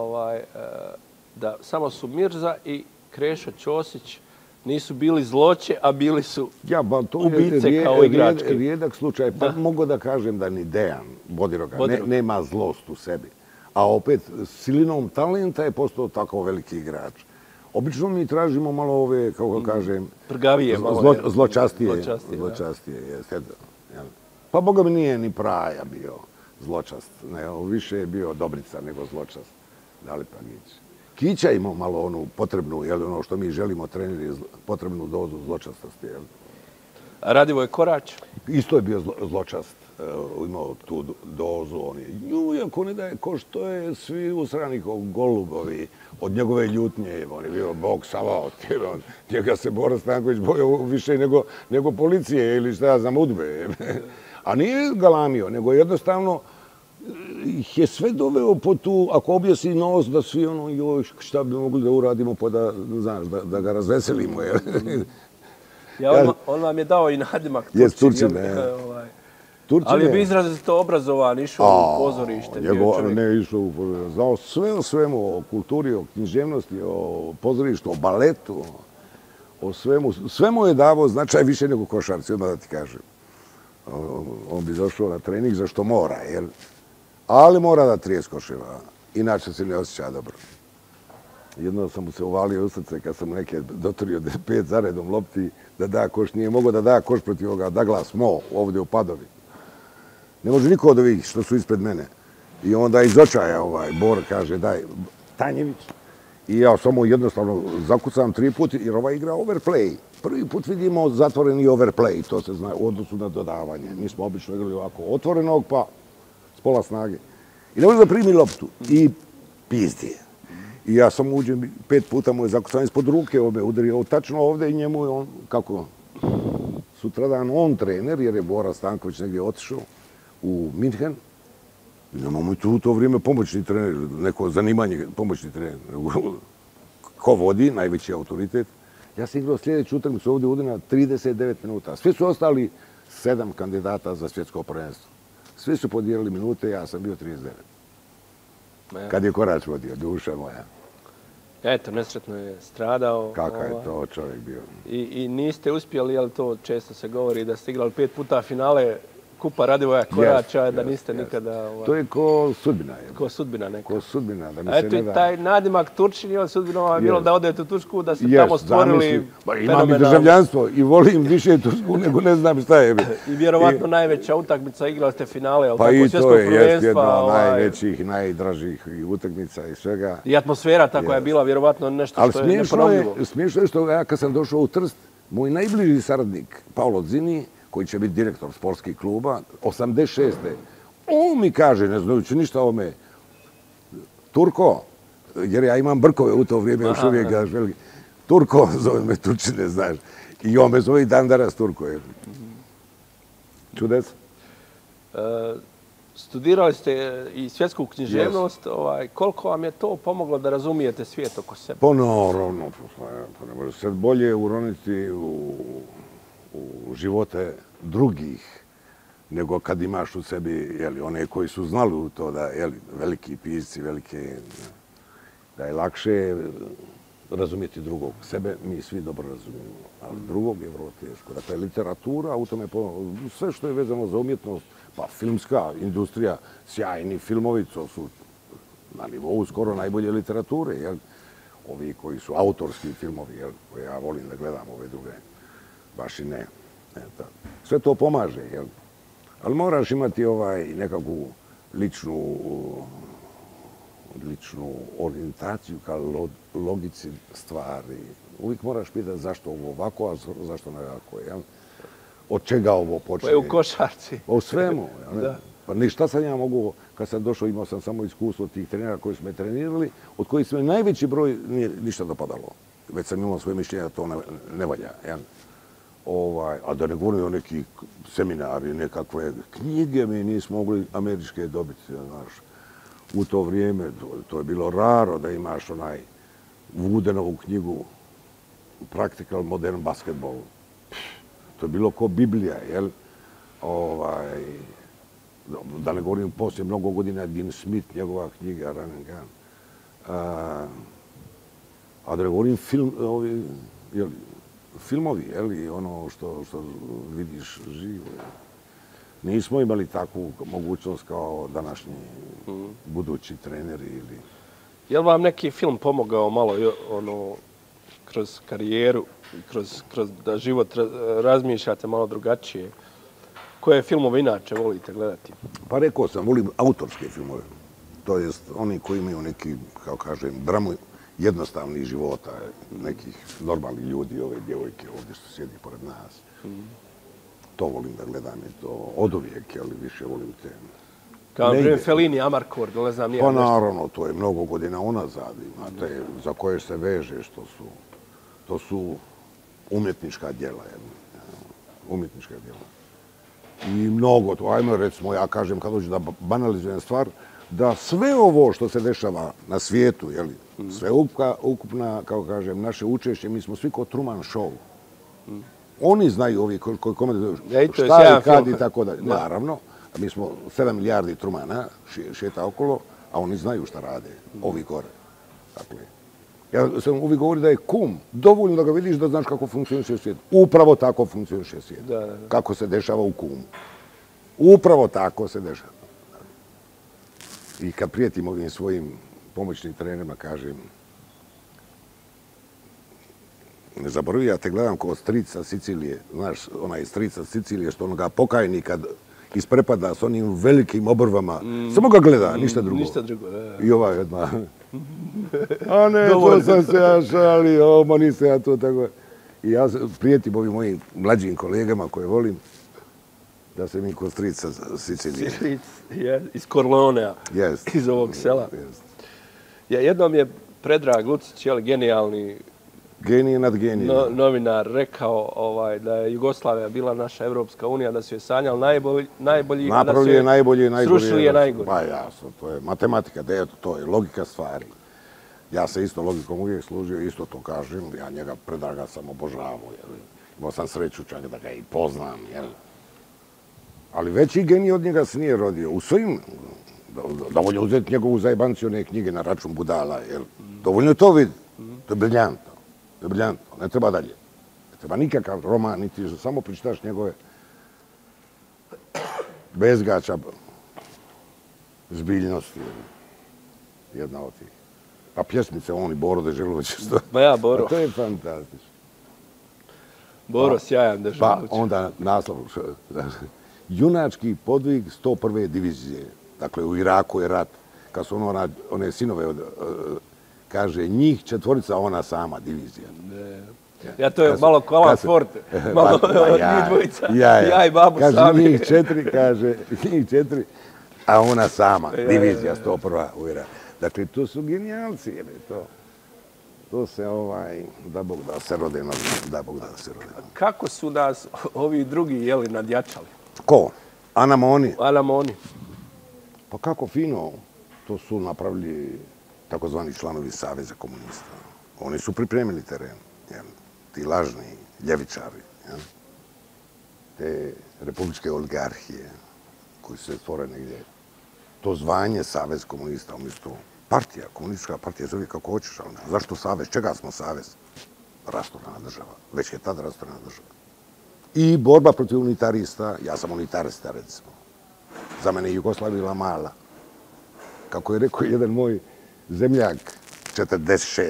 Speaker 1: da samo su Mirza i Krešo Ćosić nisu bili zloće, a bili su ubice kao igrački.
Speaker 2: Rijedak slučaj, pa mogu da kažem da ni Dejan Bodiroga nema zlost u sebi. A opet, silinom talenta je postao tako veliki igrač. Obično mi tražimo malo ove, kako kažem,
Speaker 1: prgavije,
Speaker 2: zločastije. Pa Boga mi nije ni Praja bio zločast. Više je bio Dobrica nego zločast. Da li pa Kić? Kića imao malo onu potrebnu, ono što mi želimo treneri, potrebnu dozu zločastosti.
Speaker 1: A Radivoj Korać?
Speaker 2: Isto je bio zločast. Imao tu dozu. Iako ne daje ko što je svi usrani kao golubovi od njegove ljutnje. On je bio bog savao. Njega se Bora Stanković bojao više nego policije ili šta ja znam udbe. A nije galamio, nego jednostavno ih je sve doveo po tu, ako objesi nos, da svi joj, šta bi mogli da uradimo, pa da ga razveselimo.
Speaker 1: On vam je dao i nadimak
Speaker 2: Turčin.
Speaker 1: Ali bi izrazito obrazovan, išao u pozorište.
Speaker 2: Ne išao u pozorište. Znao sve o svemu, o kulturi, o književnosti, o pozorištu, o baletu, o svemu. Sve mu je davao značaj više nego košarci, odmah da ti kažem. On bi došao na trening zašto mora, ali mora da 30 koševa, inače se ne osjeća dobro. Jedno sam mu se uvalio u srce kad sam neke dotorio 5 zaredom lopti da da koš, nije mogao da da koš protiv ovoga Douglas Mo ovdje u Padovi. Ne može niko od ovih što su ispred mene. I onda iz očaja Bor kaže daj Tanjević. I ja samo jednostavno zakucam 3 puta jer igra overplay. Prvi put vidimo zatvoreni overplay, to se zna u odnosu na dodavanje. Mi smo obično igrali ovako otvorenog pa s pola snage. I ne može da primi loptu i pizdi je. I ja sam uđem 5 puta mu je zakucam ispod ruke, udario tačno ovdje i njemu je on, kako sutradan on trener, jer je Bora Stanković negdje otišao u Minhen. Nemamo i tu u to vrijeme pomoćni trener, neko zanimanje pomoćni trener. Ko vodi, najveći autoritet. Ja sam igrao sljedeću utakmicu ovdje u Udina 39 minuta. Svi su ostali 7 kandidata za svjetsko prvenstvo. Svi su podijelili minute, ja sam bio 39. Kad je Korać vodio, duša moja.
Speaker 1: Eto, nesretno je stradao.
Speaker 2: Kakav je to čovjek bio.
Speaker 1: I niste uspjeli, jer to često se govori, da ste igrali 5 puta finale Kupa Radivoja Korača, da niste nikada...
Speaker 2: To je ko sudbina.
Speaker 1: Ko sudbina neka.
Speaker 2: Ko sudbina, da mi se ne da...
Speaker 1: Eto i taj nadimak Turčin je sudbina vam bilo da odete u Tursku, da ste tamo stvorili
Speaker 2: fenomenalno. Imam i državljanstvo i volim više Tursku nego ne znam šta je.
Speaker 1: I vjerovatno najveća utakmica, igrali ste finale, ali
Speaker 2: tako svjetskog prvenstva. Pa i to je jedna od najvećih, najdražih utakmica i svega.
Speaker 1: I atmosfera ta koja je bila vjerovatno nešto što je neponovljivo.
Speaker 2: Ali smiješno je što ja kad sam došao u Trst, moj najbliži saradnik, Paolo Zini, koji će biti direktor sportskih kluba, 86. On mi kaže, ne znajući ništa o me, Turko, jer ja imam brkove u to vrijeme, još uvijek ga veliki. Turko, zove me Turčine, znaš. I on me zove i dan danas Turko. Čudec.
Speaker 1: Studirali ste i svjetsku književnost. Koliko vam je to pomoglo da razumijete svijet oko sebe?
Speaker 2: Pa naravno, ne može se bolje uroniti u živote drugih, nego kad imaš u sebi one koji su znali u to da veliki pisci, da je lakše razumjeti drugog. Sebe mi svi dobro razumijemo, ali drugog je vrlo teško. Dakle, literatura, u tome sve što je vezano za umjetnost, pa filmska industrija, sjajni filmovi, to su na nivou skoro najbolje literature. Ovi koji su autorski filmovi, koje ja volim da gledam, ove druge, baš i ne. Sve to pomaže, ali moraš imati nekakvu ličnu orijentaciju ka logici stvari. Uvijek moraš pitati zašto ovo ovako, a zašto onako. Od čega ovo počinje?
Speaker 1: Pa je u košarci.
Speaker 2: O svemu. Pa ništa sam ja mogu, kad sam došao imao sam samo iskustvo tih trenera koji su me trenirali, od kojih se najveći broj nije ništa dopadalo. Već sam imao svoje mišljenje da to ne valja. A da ne govorim o neki seminari, nekakve knjige mi nismo mogli američke dobiti. U to vrijeme to je bilo raro da imaš onaj Woodenovu knjigu Practical Modern Basketball. To je bilo ko Biblija, jel? Da ne govorim poslije mnogo godina Dean Smith, njegova knjiga Run and Gun. A da ne govorim filmovi, jel? Ono što vidiš živo. Nismo imali takvu mogućnost kao današnji budući treneri ili...
Speaker 1: Je li vam neki film pomogao malo kroz karijeru, kroz da život razmišljate malo drugačije? Koje filmove inače volite gledati?
Speaker 2: Pa rekao sam, volim autorske filmove. To jest oni koji imaju neki, kao kažem, dramu jednostavnih života, nekih normalnih ljudi, ove djevojke ovdje što sjedi pored nas. To volim da gledam i to oduvijek, ali više volim te...
Speaker 1: Kao primjer Fellini, Amarcord, ne znam
Speaker 2: Pa naravno, to je mnogo godina unazad, imate, za koje se veže, to su umjetnička djela. Umjetnička djela. I mnogo to, ajmo recimo, ja kažem kad dođe da banalizujem stvar, da sve ovo što se dešava na svijetu, sve ukupna, kao kažem, naše učešće, mi smo svi kao Truman Show. Oni znaju ovi koji komentuju šta i kad i tako dalje. Naravno, mi smo 7 milijardi Trumana šeta okolo, a oni znaju šta rade, ovi gore. Dakle, ja sam uvijek govorio da je kum, dovoljno da ga vidiš da znaš kako funkcioniše svijet. Upravo tako funkcioniše svijet. Kako se dešava u kumu. Upravo tako se dešava. I kad prijetim ovim svojim pomoćnim trenerima, kažem, ne zaboravi, ja te gledam kao stric sa Sicilije. Znaš, onaj stric sa Sicilije što onoga pokajnika isprepada s onim velikim obrvama. Samo ga gleda, ništa drugo.
Speaker 1: Ništa drugo, da.
Speaker 2: I ova jedna... A ne, to sam se ja šalio, ma nisam ja to tako... I ja prijetim ovim mojim mlađim kolegama koje volim da se mi ko stric sa Sicilije.
Speaker 1: Stric, iz Korleonea, iz ovog sela. Jednom je Predrag Lucić, genijalni
Speaker 2: genije nad genijima.
Speaker 1: Novinar rekao da je Jugoslavija bila naša Evropska unija, da su je sanjali najbolji, a da su je srušili je najgori.
Speaker 2: Pa jasno, to je matematika, to je logika stvari. Ja se isto logikom uvijek služio, isto to kažem, ja njega Predraga sam obožavao. Imao sam sreću čak da ga i poznam. Ali veći genij od njega se nije rodio. U svojim, dovoljno uzeti njegovu zajebanciju one knjige na račun budala. Dovoljno je to vidjeti. To je briljantno. To je briljantno. Ne treba dalje. Ne treba nikakav roman, niti samo pričitaš njegove bezgača zbiljnosti. Jedna od tih. Pa pjesmice, on i Boro Deželović.
Speaker 1: Ma ja, Boro.
Speaker 2: To je fantastično.
Speaker 1: Boro, sjajan Deželović.
Speaker 2: Pa onda naslov. Junački podvig 101. divizije. Dakle, u Iraku je rat. Kad su one sinove, kaže, njih 4, ona sama divizija.
Speaker 1: Ja to je malo kola Forte. Malo njih dvojica. Ja i babu sami.
Speaker 2: Kaže, njih 4, a ona sama. Divizija 101. u Iraku. Dakle, to su genijalci. To se, da Bog da se rode.
Speaker 1: Kako su nas ovi drugi nadjačali?
Speaker 2: Ko? Anamoni.
Speaker 1: Anamoni.
Speaker 2: Pa kako fino. To su napravili takozvani članovi Saveza komunista. Oni su pripremili teren. Ti lažni ljevičari. Te republičke oligarhije koji se stvore negdje. To zvanje Savez komunista umjesto partija, komunistička partija zove kako hoćeš, ali zašto Savez? Čega smo Savez? Rasturana država. Već je tada rasturana država. I borba protiv unitarista, ja sam unitarista, recimo. Za mene je Jugoslavija bila mala. Kako je rekao jedan moj zemljak 46.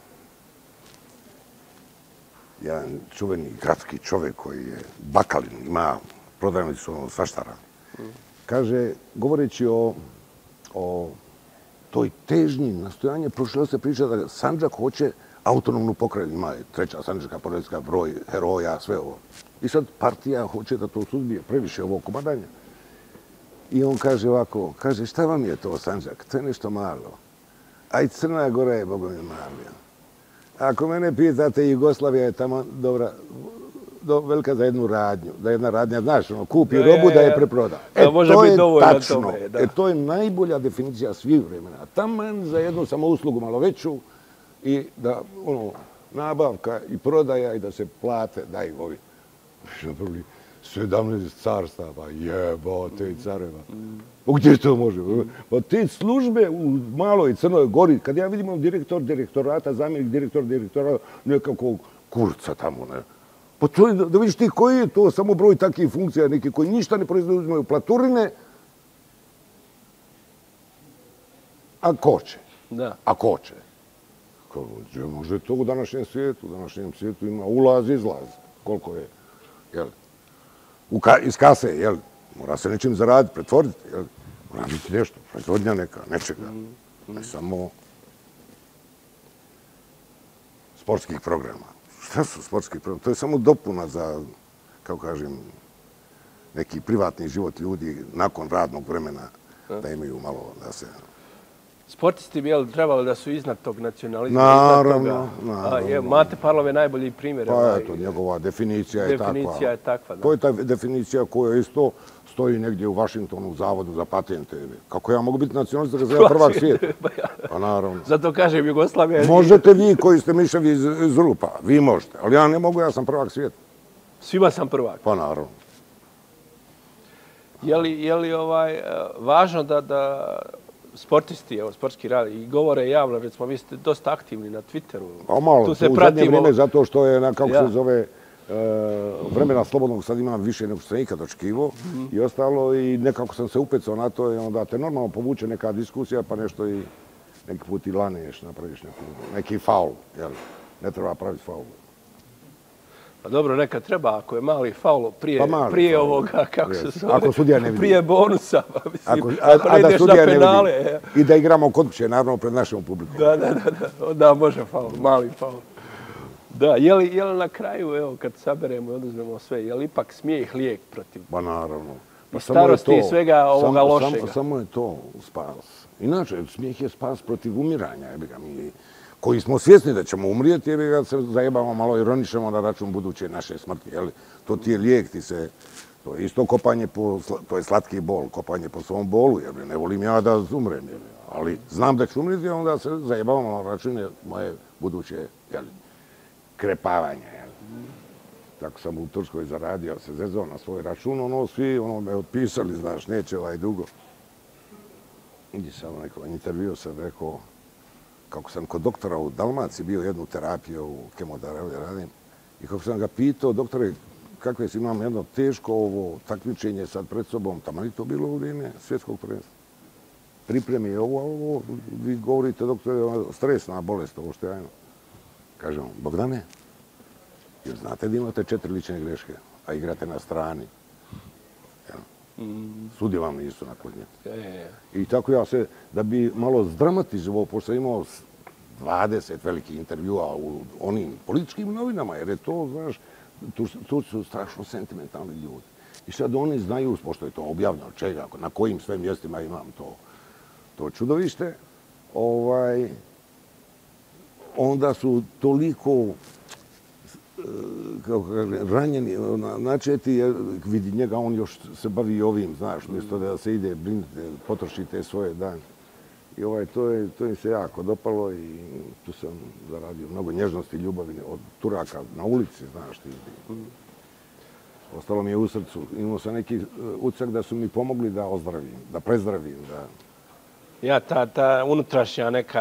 Speaker 2: Jedan čuveni gradski čovjek koji je Bakalin, ima prodavnicu svaštara. kaže, govoreći o toj težnji nastojanja, prošlo se priča da Sandžak hoće autonomnu pokrajinu, ima treća Sandžaka, Poredska, broj heroja, sve ovo. I sad partija hoće da to suzbije, previše ovo komadanja. I on kaže ovako, kaže, šta vam je to Sandžak? To je nešto malo. A i Crna Gora je, Bogom je mali. Ako mene pitate, Jugoslavija je tamo dobra, velika za jednu radnju. Da jedna radnja, znaš, kupi robu da je preproda. To je tačno. To je najbolja definicija svih vremena. Taman za jednu samouslugu malo veću i da, nabavka i prodaja i da se plate, daj ovi. 17 carstava, jebote i careva. Gdje to može? Pa te službe u maloj Crnoj Gori, kad ja vidim direktor direktorata, zamjenik direktora, nekakvog kurca tamo, ne. Pa to je, da vidiš ti koji je to samo broj takvih funkcija, neki koji ništa ne proizvode, uzimaju platurine, a koče.
Speaker 1: Da.
Speaker 2: A koče. Može to u današnjem svijetu. U današnjem svijetu ima ulaz, izlaz. Koliko je, jel? Iz kase, jel? Mora se nečim zaraditi, pretvoriti, jel? Mora biti nešto, proizvodnja neka, nečega. Ne samo sportskih programa. Šta su sportski programi? To je samo dopuna za, kako kažem, neki privatni život ljudi nakon radnog vremena da imaju malo da se...
Speaker 1: Sportisti bi trebali da su iznad tog nacionalizma?
Speaker 2: Naravno.
Speaker 1: Mate Parlov je najbolji primjer.
Speaker 2: Pa eto, njegova definicija je takva.
Speaker 1: Definicija je takva, da.
Speaker 2: To je ta definicija koja isto stoji negdje u Vašingtonu u Zavodu za patente. Kako ja mogu biti nacionalista kad sam ja prvak svijeta? Pa naravno.
Speaker 1: Zato kažem, Jugoslavija...
Speaker 2: Možete vi koji ste miševi iz rupa, vi možete, ali ja ne mogu, ja sam prvak svijeta.
Speaker 1: Svima sam prvak.
Speaker 2: Pa naravno.
Speaker 1: Je li važno da sportisti, evo, sportski rad, i govore javno, recimo, vi ste dosta aktivni na Twitteru.
Speaker 2: A malo, tu u zadnje vrijeme, zato što je, kako se zove, vremena slobodnog sad imam više nego što sam ikad očekivao i ostalo i nekako sam se upecao na to i onda te normalno povuče neka diskusija pa nešto i neki put i laneš, napraviš neki faul, jel? Ne treba praviti faul.
Speaker 1: Pa dobro, neka treba, ako je mali faul prije ovoga, kako se zove,
Speaker 2: ako sudija ne vidi.
Speaker 1: Prije bonusa, mislim, ako
Speaker 2: ne ideš
Speaker 1: na penale.
Speaker 2: I da igramo kod kuće, naravno, pred našom publikom.
Speaker 1: Da, može faul, mali faul. Da, je li na kraju, evo, kad saberemo i oduzmemo sve, je li ipak smijeh lijek protiv?
Speaker 2: Pa naravno.
Speaker 1: I starosti i svega ovoga lošega.
Speaker 2: Samo je to spas. Inače, smijeh je spas protiv umiranja, koji smo svjesni da ćemo umrijeti, jer ga se zajebamo malo ironišemo na račun buduće naše smrti. To ti je lijek, to je isto kopanje to je slatki bol, kopanje po svom bolu, jer ne volim ja da umrem, ali znam da ću umrijeti, onda se zajebamo na račun moje buduće krepavanje. Tako sam u Turskoj zaradio, se zezao na svoj račun, svi me otpisali, znaš, neće dugo. I sam u nekom intervju sam rekao, kako sam kod doktora u Dalmaciji bio jednu terapiju u kemoterapiji radim i kako sam ga pitao, doktore, kakve si imam jedno teško ovo takmičenje sad pred sobom, tamo li to bilo u vrijeme svjetskog prvenstva? Pripremi ovo, vi govorite, doktore, stresna bolest, ovo što je ajno. Kažem, Bogdane, jer znate da imate 4 lične greške, a igrate na strani. Sudi vam nisu naklonjeni. I tako ja se, da bi malo zdramatizovao, pošto sam imao 20 velikih intervjua u onim političkim novinama, jer je to, znaš, tu su strašno sentimentalni ljudi. I sad oni znaju, pošto je to objavljeno, čega, na kojim sve mjestima imam to čudovište, onda su toliko ranjeni, načeti, jer vidi njega, on još se bavi ovim, znaš, umjesto da se ide brinuti, potrošite svoje dane. I to im se jako dopalo i tu sam zaradio mnogo nježnosti i ljubavi od Turaka na ulici, znaš ti. Ostalo mi je u srcu. Imao sam neki utisak da su mi pomogli da ozdravim, da prezdravim, da...
Speaker 1: Ja, ta unutrašnja neka,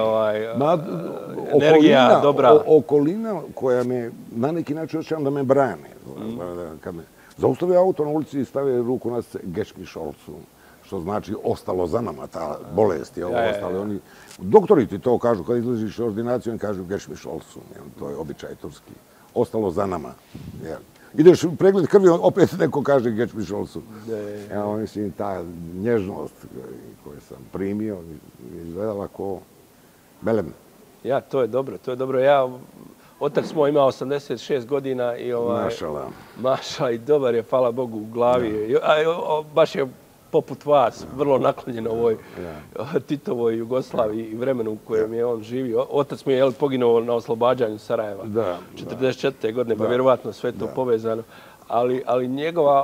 Speaker 1: energija dobra.
Speaker 2: Okolina koja me na neki način osjećam da me brane. Kad me zaustave auto na ulici i stave ruku na srce, geški šolcu, što znači ostalo za nama, ta bolest i ovo ostalo. Oni, doktori ti to kažu, kad izlaziš iz ordinacije, oni kažu geški šolcu, to je običaj turski. Ostalo za nama. ideš u pregled krvi, opet neko kaže get me šolcu.
Speaker 1: Ne.
Speaker 2: Ja mislim, ta nježnost koju sam primio izgledala ko belem.
Speaker 1: Ja, to je dobro, to je dobro. Otac moj ima 86 godina i mašala i dobar je, hvala Bogu, u glavi. Baš je poput vas, vrlo naklonjen ovoj Titovoj Jugoslaviji i vremenu u kojem je on živio. Otac mi je poginuo na oslobađanju Sarajeva 44. godine, pa vjerovatno sve to povezano. Ali njegova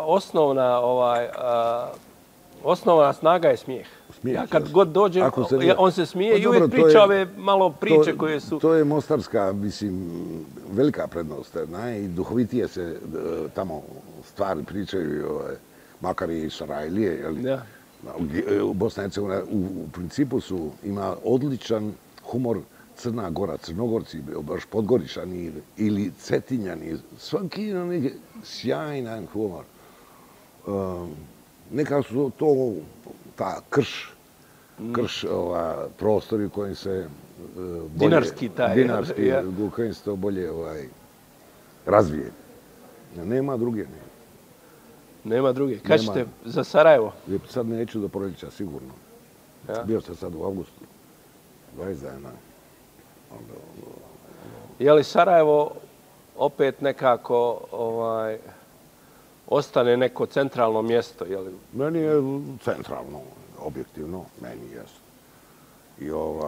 Speaker 1: osnovna snaga je smijeh. Ja kad god dođem, on se smije i uvijek priča ove malo priče koje su...
Speaker 2: To je mostarska, mislim, velika prednost. I duhovitije se tamo stvari pričaju, makar i Sarajlije. Bosna i Hercegovina u principu ima odličan humor. Crna Gora, Crnogorci, baš Podgoričani ili Cetinjani. Svaki ima sjajan humor. Nekako su to ta krš prostori u kojim se
Speaker 1: dinarski
Speaker 2: u kojim se to bolje razvije. Nema druge.
Speaker 1: Nema druge. Kad ćete za Sarajevo?
Speaker 2: Sad neću do proljeća, sigurno. Bio sam sad u avgustu. 20 dana.
Speaker 1: Je li Sarajevo opet nekako ostane neko centralno mjesto?
Speaker 2: Meni je centralno, objektivno, meni jesu. I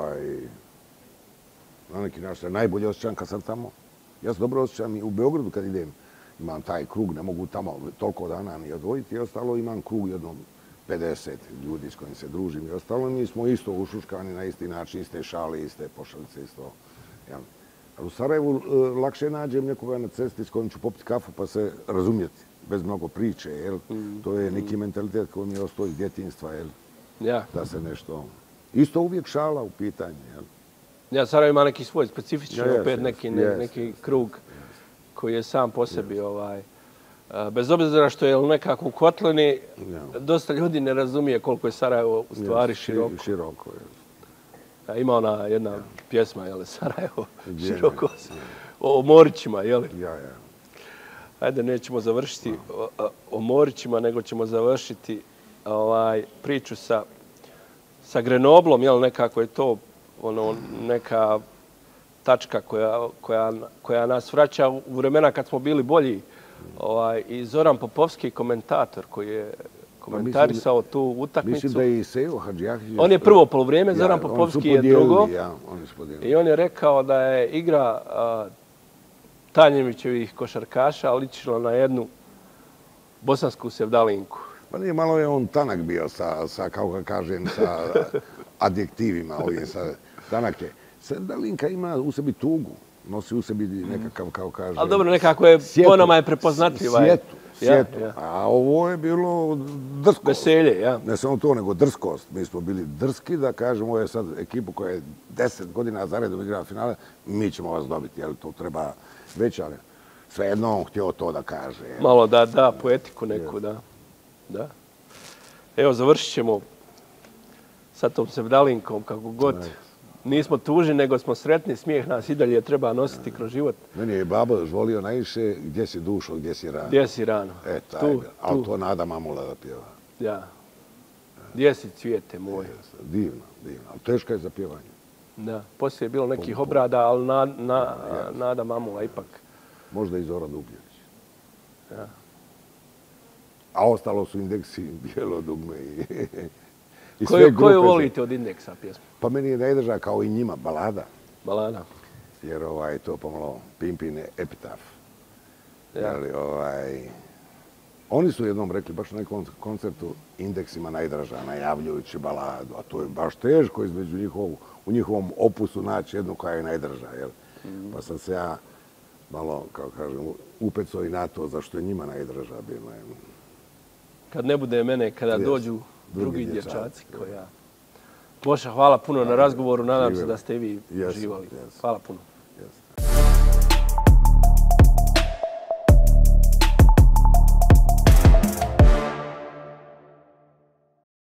Speaker 2: na neki način najbolje osjećam kad sam tamo. Ja se dobro osjećam i u Beogradu kad idem. Imam taj krug, ne mogu tamo toliko dana ni odvojiti i ostalo imam krug jednom 50 ljudi s kojim se družim i ostalo. Mi smo isto ušuškani na isti način, iste šale, iste pošalice, isto. Ali u Sarajevu lakše nađem nekoga na cesti s kojim ću popiti kafu pa se razumjeti, bez mnogo priče. To je neki mentalitet koji mi je ostao iz djetinjstva, da se nešto... Isto uvijek šala u pitanju.
Speaker 1: Sarajevo ima neki svoj specifični, opet neki krug koji je sam po sebi. Bez obzira što je nekako u kotlini, dosta ljudi ne razumije koliko je Sarajevo u stvari široko. Ima ona jedna pjesma, Sarajevo, široko, o Morićima, Ajde, nećemo završiti o Morićima, nego ćemo završiti priču sa Grenoblom, nekako je to neka tačka koja nas vraća u vremena kad smo bili bolji. I Zoran Popovski, komentator koji je komentarisao tu utakmicu.
Speaker 2: Mislim da je i Sejo Hadžijahić.
Speaker 1: On je prvo polovrijeme, Zoran Popovski je drugo. I on je rekao da je igra Tanjevićevih košarkaša ličila na jednu bosansku sevdalinku.
Speaker 2: Pa nije, malo je on tanak bio sa kako ga kažem, sa adjektivima ovim, tanak je. Sevdalinka ima u sebi tugu, nosi u sebi nekakav, kao kažem...
Speaker 1: Ali dobro, nekako je, po nama je prepoznatljiva.
Speaker 2: Sjetu. A ovo je bilo drskost.
Speaker 1: Veselje,
Speaker 2: Ne samo to, nego drskost. Mi smo bili drski da kažemo, ovo je sad ekipu koja je 10 godina zaredom igrala finale, mi ćemo vas dobiti, to treba već, ali svejedno on htio to da kaže.
Speaker 1: Malo da poetiku neku, da. Evo, završit ćemo sa tom sevdalinkom, kako god. Nismo tužni, nego smo sretni, smijeh nas i dalje treba nositi kroz život.
Speaker 2: Meni je babo volio najviše gdje si dušo, gdje si rano.
Speaker 1: Gdje si rano.
Speaker 2: Ali to Nada Mamula da pjeva.
Speaker 1: Ja. Gdje si cvijete moj.
Speaker 2: Divno. Ali teška je za pjevanje.
Speaker 1: Da, poslije je bilo nekih obrada, ali Nada Mamula ipak.
Speaker 2: Možda i Zoran Dubljević. A ostalo su Indeksi, Bijelo dugme i
Speaker 1: koju volite od Indeksa pjesmu?
Speaker 2: Pa meni je najdrža kao i njima, balada.
Speaker 1: Balada.
Speaker 2: Jer to pomalo Pimpine epitaf. Oni su jednom rekli, baš na nekom koncertu, Indeksima najdraža, najavljujući baladu, a to je baš teško između u njihovom opusu naći jednu koja je najdraža. Pa sam se ja malo, kao kažem, upecao i na to zašto je njima najdraža bila.
Speaker 1: Kad ne bude mene, kada dođu drugi dječaci koja... Boša, hvala puno na razgovoru, nadam se da ste i vi uživali. Hvala puno.